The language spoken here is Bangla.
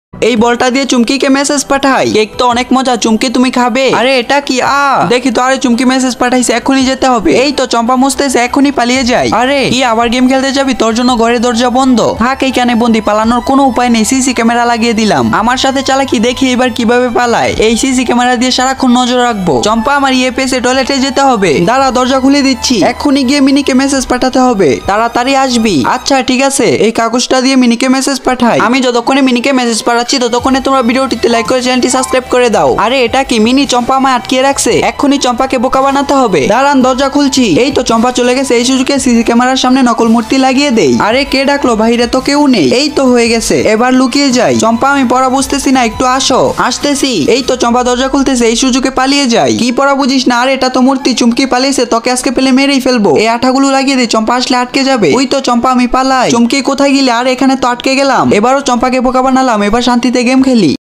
এই বলটা দিয়ে চুমকিকে মেসেজ পাঠাই। কেক তো অনেক মজা, চুমকি তুমি খাবে? আরে এটা কি? দেখি তো। আরে চুমকি মেসেজ পাঠাইছে, এখনই যেতে হবে। এই তো চম্পা মুছতেছে, এখনই পালিয়ে যাই। আরে কি আবার গেম খেলতে যাবি? তোর জন্য ঘরের দরজা বন্ধ। থাক এইখানে বন্দি, পালানোর কোনো উপায় নেই। সিসি ক্যামেরা লাগিয়ে দিলাম। আমার সাথে চালাকি, দেখি এবার কিভাবে পালায়। এই সিসি ক্যামেরা দিয়ে সারাক্ষণ নজর রাখবো। চম্পা আমার পেছে টয়লেটে যেতে হবে। দাঁড়া, দরজা খুলে দিচ্ছি। এখনই গিয়ে মিনিকে মেসেজ পাঠাতে হবে। তাড়াতাড়ি আসবি। আচ্ছা ঠিক আছে, এই কাগজটা দিয়ে মিনিকে মেসেজ পাঠাই। আমি যতক্ষণে মিনিকে মেসেজ পাঠাচ্ছি ততক্ষণে তোমরা ভিডিওটিতে লাইক করে চ্যানেলটি সাবস্ক্রাইব করে দাও। আরে এটা কি? মিনি চম্পা আমায় আটকিয়ে রাখছে। এখনই চম্পাকে বোকা বানাতে হবে। দাঁড়ান, দরজা খুলছি। এই তো চম্পা চলে গেছে। এই সুযোগে সিসি ক্যামেরার সামনে নকল মূর্তি লাগিয়ে দেই। আরে কে ডাকলো? বাইরে তো কেউ নেই। এই তো হয়ে গেছে, এবার লুকিয়ে যাই। চম্পা আমি পড়া বুঝতেছি না, একটু আসো। আসতেছি। এই তো চম্পা দরজা খুলতেছে, এই সুযোগে পালিয়ে যাই। কি পড়া বুঝিস না? আরে এটা তো মূর্তি। চুমকি পালিয়েছে, তোকে আজকে পেলে মেরেই ফেলবো। এই আঠাগুলো লাগিয়ে দিই, চম্পা আসলে আটকে যাবে। ওই তো চম্পা, আমি পালাই। চুমকি কোথায় গেলে? আর এখানে তো আটকে গেলাম। এবারও চম্পাকে বোকা বানালাম, এবার শান্তিতে গেম খেলি।